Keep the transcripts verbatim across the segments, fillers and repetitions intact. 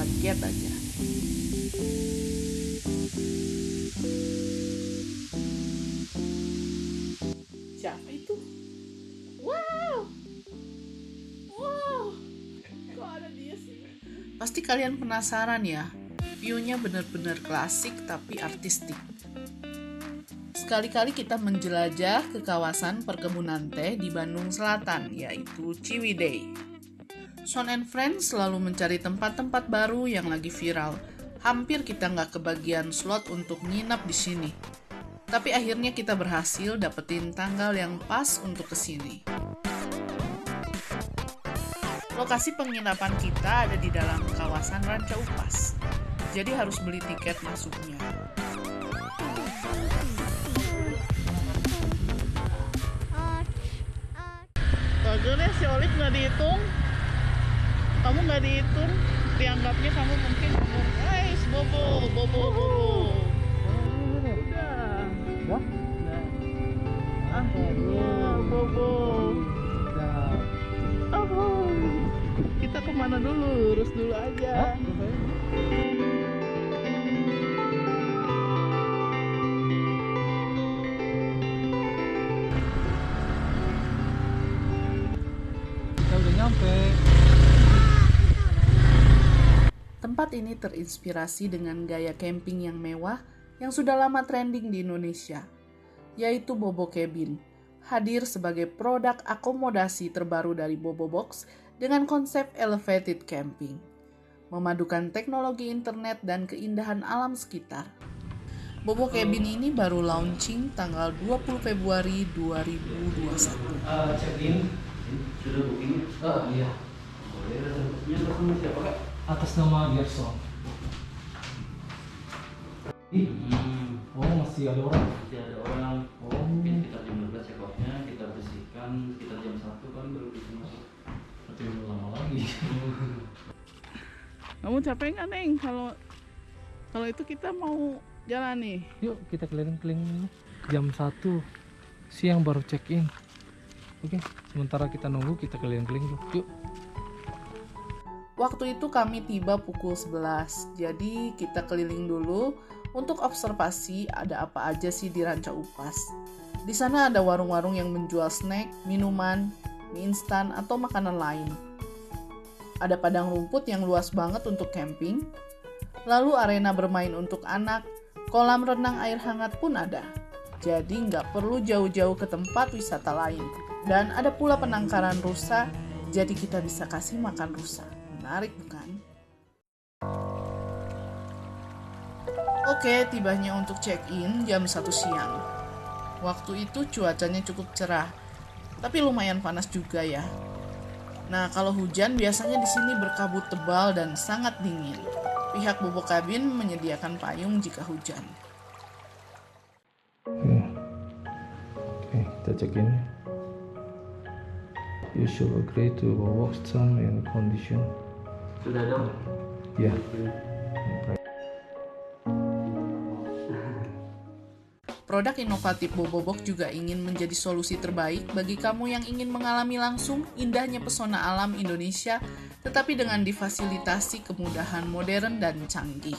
kaget aja. Siapa itu? Wow, wow, kok ada dia sih? Pasti kalian penasaran ya, view-nya bener-bener klasik tapi artistik. Sekali-kali kita menjelajah ke kawasan perkebunan teh di Bandung Selatan, yaitu Ciwidey. Son and Friends selalu mencari tempat-tempat baru yang lagi viral. Hampir kita nggak kebagian slot untuk nginap di sini. Tapi akhirnya kita berhasil dapetin tanggal yang pas untuk kesini. Lokasi penginapan kita ada di dalam kawasan Ranca Upas. Jadi harus beli tiket masuknya. Bagelnya si Olive nggak dihitung. Kamu nggak dihitung. Dianggapnya kamu mungkin umur. Guys, bobo, bobo, bobo. Udah. Udah? Akhirnya bobo. Udah. Oh, kita kemana dulu? Lurus dulu aja. Kita udah nyampe. Tempat ini terinspirasi dengan gaya camping yang mewah yang sudah lama trending di Indonesia, yaitu Bobo Cabin, hadir sebagai produk akomodasi terbaru dari Bobo Box dengan konsep elevated camping, memadukan teknologi internet dan keindahan alam sekitar. Bobo Cabin ini baru launching tanggal dua puluh Februari dua ribu dua puluh satu. Uh, check in. Sudah booking? Oh iya. Boleh, reservasinya atas nama siapa kak? Atas nama Gerson. Ih, Hmm, oh masih ada orang. masih ada orang. Oh. Mungkin kita jam dua belas check out-nya, kita bersihkan, kita jam satu kan baru bisa masuk. Tapi udah lama lagi. Kamu capek nggak, Neng? Kalau kalau itu kita mau jalan nih. Yuk kita keliling-keliling dulu. Jam satu siang baru check in. Oke, sementara kita nunggu kita keliling-keliling dulu. Yuk. Waktu itu kami tiba pukul sebelas, jadi kita keliling dulu untuk observasi ada apa aja sih di Ranca Upas. Di sana ada warung-warung yang menjual snack, minuman, mie instan, atau makanan lain. Ada padang rumput yang luas banget untuk camping, lalu arena bermain untuk anak, kolam renang air hangat pun ada. Jadi nggak perlu jauh-jauh ke tempat wisata lain. Dan ada pula penangkaran rusa, jadi kita bisa kasih makan rusa. Menarik bukan? Oke, tibanya untuk check-in jam satu siang. Waktu itu cuacanya cukup cerah, tapi lumayan panas juga ya. Nah, kalau hujan biasanya di sini berkabut tebal dan sangat dingin. Pihak Bobo Cabin menyediakan payung jika hujan. Oke, kita check in. You should agree to work term and condition. Sudah dong? Ya. Produk inovatif Bobo Box juga ingin menjadi solusi terbaik bagi kamu yang ingin mengalami langsung indahnya pesona alam Indonesia, tetapi dengan difasilitasi kemudahan modern dan canggih.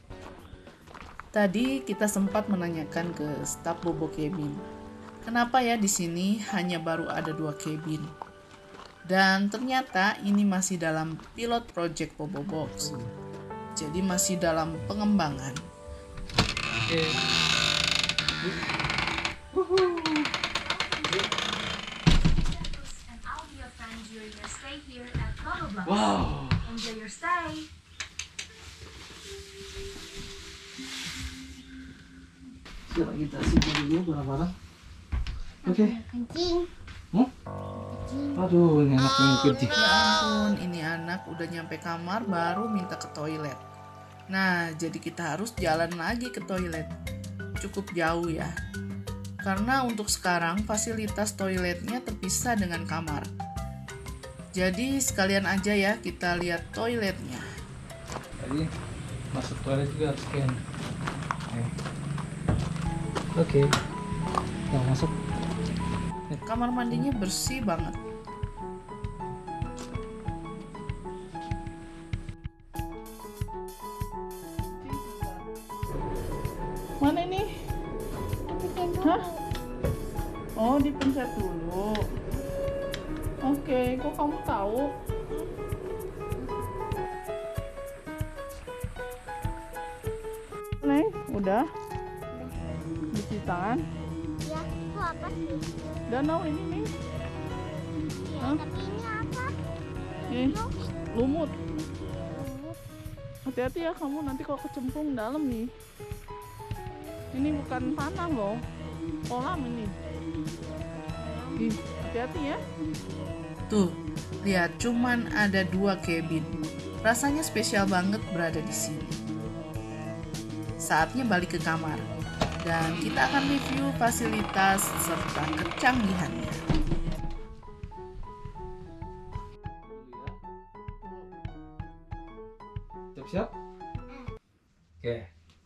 Tadi kita sempat menanyakan ke staf Bobo Cabin, kenapa ya di sini hanya baru ada dua cabin? Dan ternyata ini masih dalam pilot project Bobo Box, jadi masih dalam pengembangan. Oke. And I'll be your friend during your stay here at Bobo Box. Wow. Enjoy your stay. Sekarang kita simpan dulu barang-barang. Oke. Kencing. Hmm? Aduh, ini anak yang kencing. Ya ampun, ini anak udah nyampe kamar baru minta ke toilet. Nah, jadi kita harus jalan lagi ke toilet. Cukup jauh ya. Karena untuk sekarang fasilitas toiletnya terpisah dengan kamar. Jadi sekalian aja ya kita lihat toiletnya. Jadi masuk toilet juga harus scan. Oke. Kita masuk. Kamar mandinya bersih banget. Mana ini? Hah? Oh, dipencet dulu. Oke, kok kamu tahu? Neng, udah? Cuci tangan. Ya, itu apa sih? Danau ini nih. Ya, Hah? tapi ini apa? Nih, lumut. Lumut. Hati-hati ya kamu nanti kalau kecemplung dalam nih. Ini bukan tanah loh, kolam ini. Ih, hati-hati ya. Tuh, lihat cuman ada dua cabin. Rasanya spesial banget berada di sini. Saatnya balik ke kamar. Dan kita akan review fasilitas serta kecanggihannya. Siap-siap? Oke.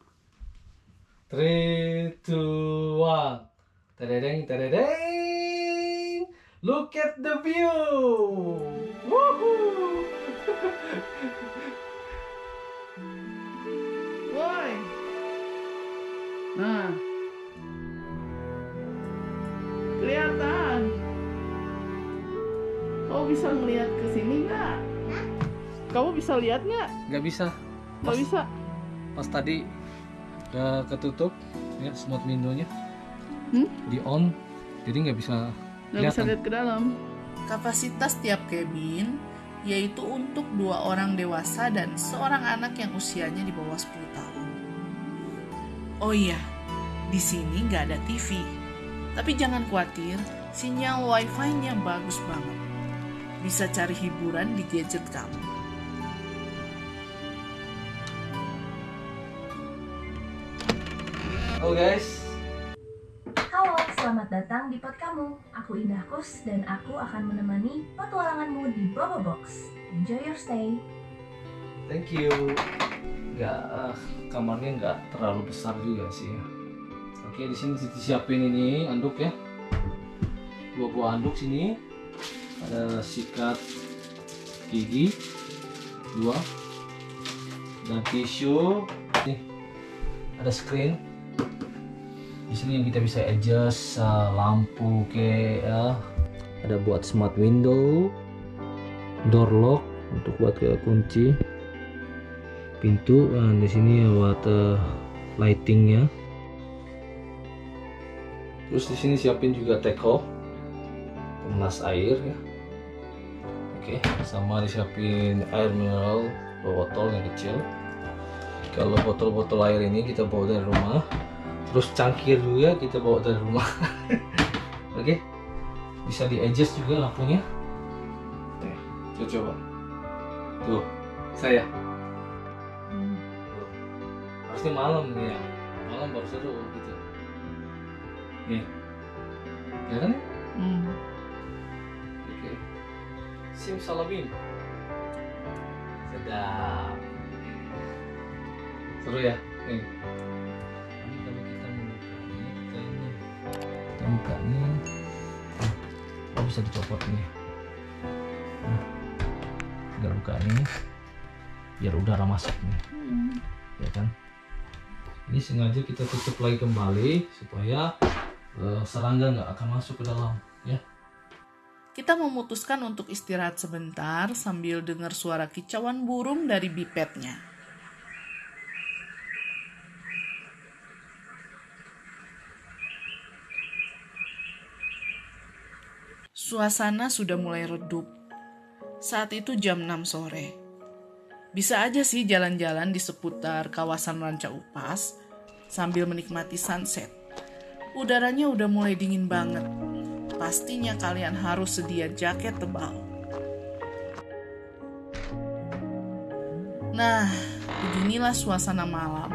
three, two, one. Tadadeng, tadadeng. Look at the view. Woohoo. Woi. Nah. Kelihatan. Kamu bisa ngelihat ke sini nggak? Kamu bisa lihat nggak? Nggak bisa. Nggak bisa. Pas tadi udah ketutup ya smart window-nya. Hmm? Di on. Jadi nggak bisa Nggak bisa kelihatan. lihat ke dalam. Kapasitas tiap cabin yaitu untuk dua orang dewasa dan seorang anak yang usianya di bawah sepuluh tahun. Oh iya, di sini nggak ada T V. Tapi jangan khawatir, sinyal wifi-nya bagus banget. Bisa cari hiburan di gadget kamu. Halo guys. Halo, selamat datang di pot kamu. Aku Indah Kus dan aku akan menemani petualanganmu di Bobo Box. Enjoy your stay. Thank you. Nggak, eh, kamarnya nggak terlalu besar juga sih ya. Oke, di sini disiapin ini anduk ya. Dua buah anduk sini. Ada sikat gigi dua dan tisu. Nih, ada screen. Di sini yang kita bisa adjust uh, lampu ke ya. Ada buat smart window, door lock untuk buat ke kunci pintu. Nah, di sini buat uh, lightingnya. Terus di sini siapin juga teko pemenas air ya. Oke, sama disiapin air mineral botol yang kecil. Kalau botol-botol air ini kita bawa dari rumah. Terus cangkir juga kita bawa dari rumah. Oke, bisa di adjust juga lampunya. Oke, coba coba. Tuh, saya. Tuh. Harusnya malam nih ya. Malam baru seru gitu. Nih, ya kan? Hmm. Oke. Simsalabim. Sedap. Seru ya? Nih. Ini kalau kita membukanya, kita ini kita bukanya, nah, oh bisa dicopot nih. Nah, tinggal buka nih, biar udara masuk nih, Hmm. ya kan? Ini sengaja kita tutup lagi kembali supaya uh, serangga nggak akan masuk ke dalam, ya. Kita memutuskan untuk istirahat sebentar sambil dengar suara kicauan burung dari bipednya. Suasana sudah mulai redup. Saat itu jam enam sore. Bisa aja sih jalan-jalan di seputar kawasan Ranca Upas sambil menikmati sunset. Udaranya udah mulai dingin banget. Pastinya kalian harus sedia jaket tebal. Nah, beginilah suasana malam.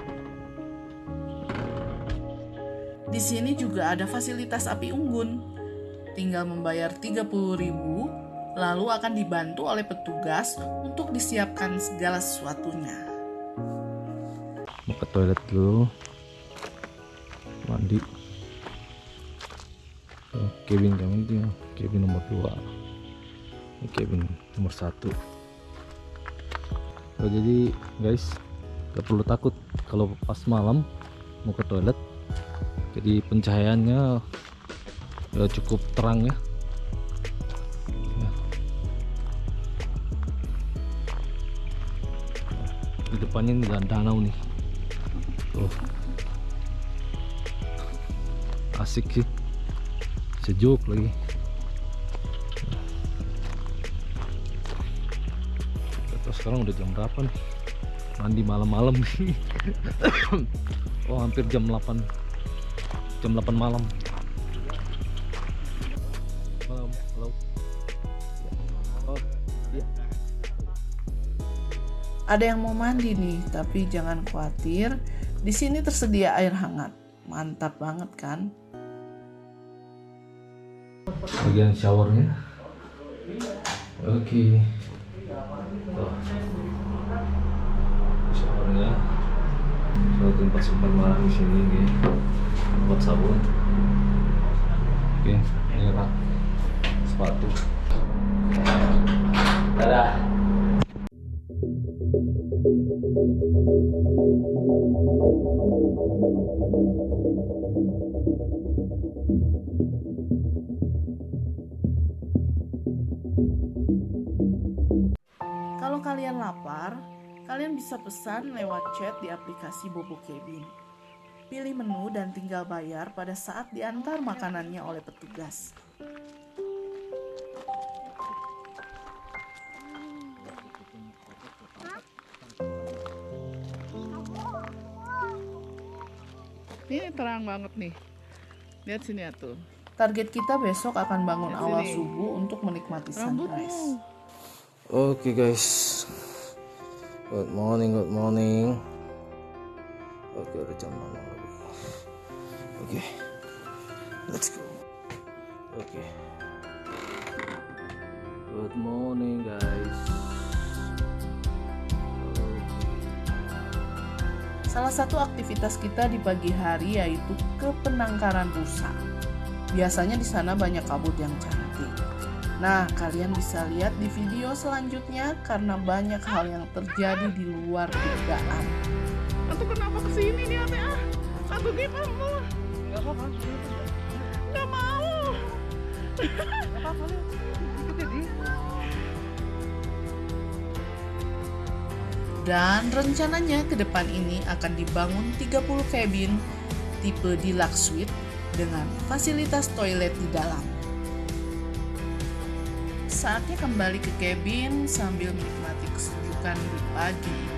Di sini juga ada fasilitas api unggun. Tinggal membayar tiga puluh ribu, lalu akan dibantu oleh petugas untuk disiapkan segala sesuatunya. Mau ke toilet dulu, mandi. Oh, cabin kami itu cabin nomor dua, ini cabin nomor satu. Oh, jadi guys, gak perlu takut kalau pas malam mau ke toilet. Jadi pencahayaannya ya, cukup terang ya. Ya. Di depannya ini dan danau nih. Tuh. Asik sih. Sejuk lagi. Terus sekarang udah jam berapa nih? Mandi malam-malam nih. Oh, hampir jam delapan. Jam delapan malam. Malam, halo. Oh, iya. Ada yang mau mandi nih, tapi jangan khawatir. Di sini tersedia air hangat. Mantap banget kan? Bagian showernya. Oke. Tuh. Showernya. Satu tempat simpan barang di sini, nih. Buat sabun. Oke, ini rak sepatu. Dadah. Kalau kalian lapar, kalian bisa pesan lewat chat di aplikasi Bobo Cabin. Pilih menu dan tinggal bayar pada saat diantar makanannya oleh petugas. Ini terang banget nih. Lihat sini ya tuh. Target kita besok akan bangun awal subuh untuk menikmati sunrise. Oke guys, good morning, good morning. Oke, udah jam enam lebih. Oke, let's go. Oke, good morning guys. Salah satu aktivitas kita di pagi hari yaitu ke penangkaran rusa. Biasanya di sana banyak kabut yang cantik. Nah, kalian bisa lihat di video selanjutnya karena banyak hal yang terjadi di luar dugaan. Aku kenapa kesini nih, Ate? Ah, aku gimana mau? Gak apa-apa. Gak mau. Gak apa-apa, ikut jadi. Dan rencananya ke depan ini akan dibangun tiga puluh cabin tipe deluxe suite dengan fasilitas toilet di dalam. Saatnya kembali ke cabin sambil menikmati kesejukan di pagi ini.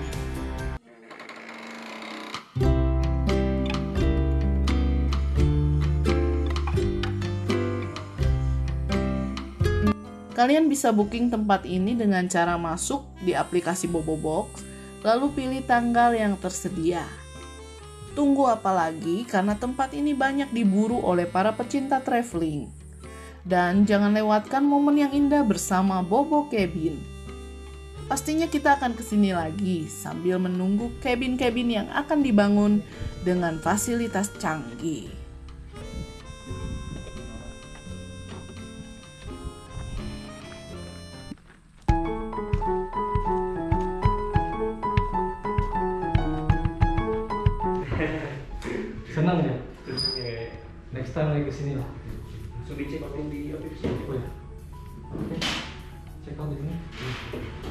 Kalian bisa booking tempat ini dengan cara masuk di aplikasi Bobo Box, lalu pilih tanggal yang tersedia. Tunggu apa lagi karena tempat ini banyak diburu oleh para pecinta traveling. Dan jangan lewatkan momen yang indah bersama Bobo Cabin. Pastinya kita akan kesini lagi sambil menunggu cabin-cabin yang akan dibangun dengan fasilitas canggih. Senang ya? Next time lagi kesini lah. Langsung dicek apa yang di aplikasi. Oh ya. Oke. Check out di sini.